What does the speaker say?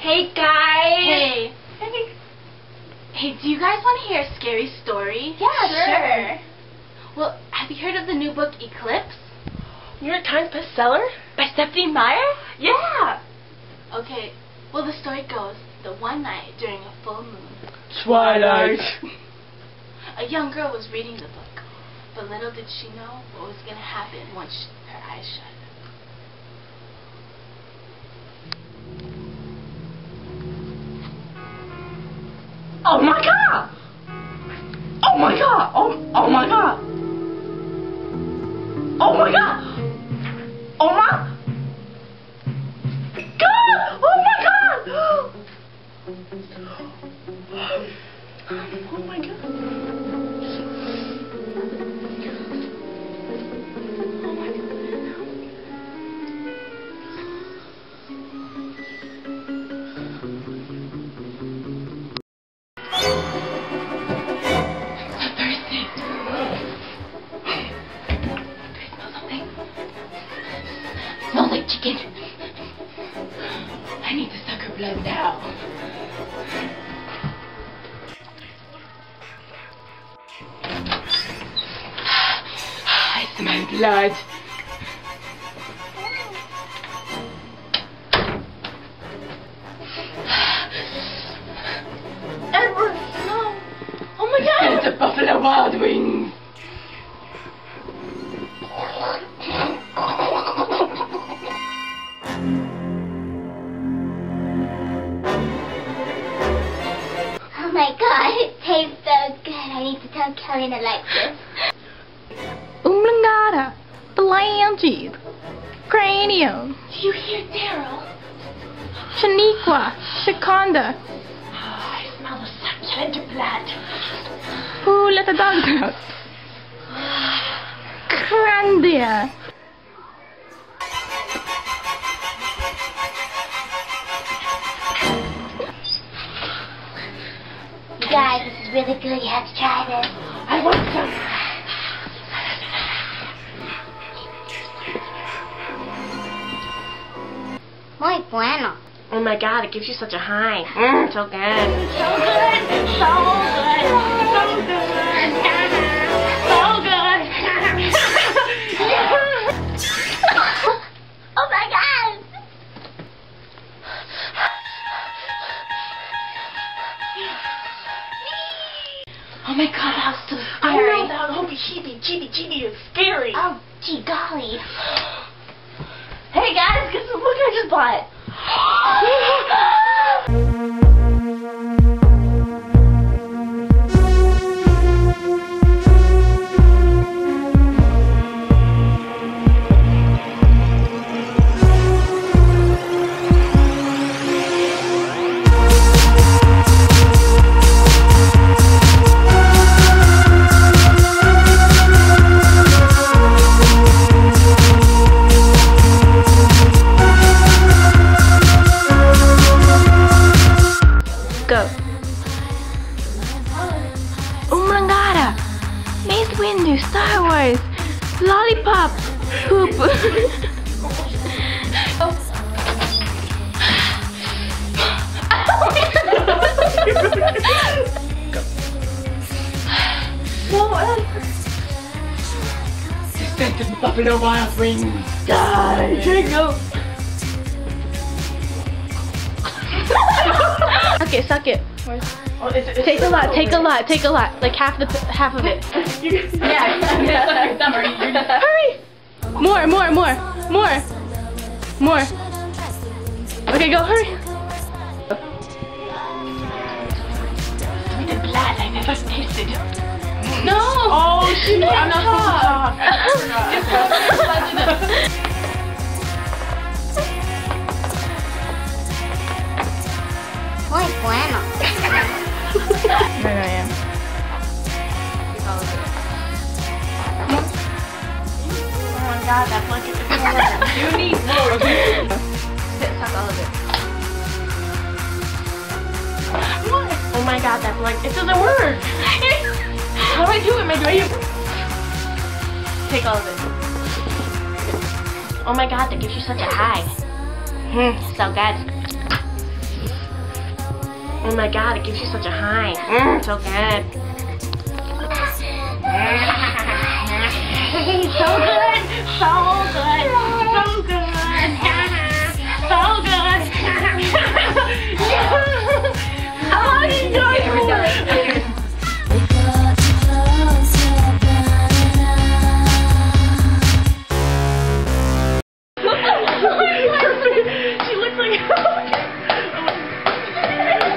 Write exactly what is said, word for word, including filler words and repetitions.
Hey guys! Hey. Hey. Hey, do you guys want to hear a scary story? Yeah, sure. Well, have you heard of the new book Eclipse? New York Times bestseller? By Stephenie Meyer? Yeah. Okay, well the story goes that one night during a full moon, Twilight. a young girl was reading the book, but little did she know what was going to happen once she, her eyes shut. Oh my god! Oh my god! Oh, oh my god! Oh my god! Oh my god! Oh my god! Oh my god! Smells like chicken. I need to suck her blood now. I smell blood. Edward, no! Oh my god! It's a Buffalo Wild Wings. Oh my god, it tastes so good. I need to tell Kelly and Alexis. Umlangata, phalanges, cranium, Do you hear Daryl? shaniqua, shakonda. Oh, I smell the succulent blood. Who let the dogs out? Crandia. You guys, this is really good. You have to try this. I want some! Muy bueno. Oh my god, it gives you such a high. Mmm, so good. So good, so good, so good, so good. Oh my god! Oh my god, that was so I scary. know that hobie heebie jeebie jeebie is scary. Oh, gee golly. Hey guys, guess what book I just bought? Go. Umlangata, Mace Windu, Star Wars, Lollipop, Poop. Scent of Buffalo Wild Wings. Die. Here you go. Suck it, suck it. Oh, it's, it's Take a lot, take a lot, take a lot. Like half the half of it. Yeah, yeah. Hurry! More, more, more, more, more. Okay, go, hurry. The blood I never tasted. No! Oh, shit. I'm not supposed to talk. Muy bueno. Here I am. Oh my god, that blanket is more. You need more. Okay. Suck all of it. What? Oh my god, that blanket. It doesn't work. How do I do it, my baby? Take all of it. Oh my god, that gives you such a high. Mm, so good. Oh my god, it gives you such a high. Mm, so good.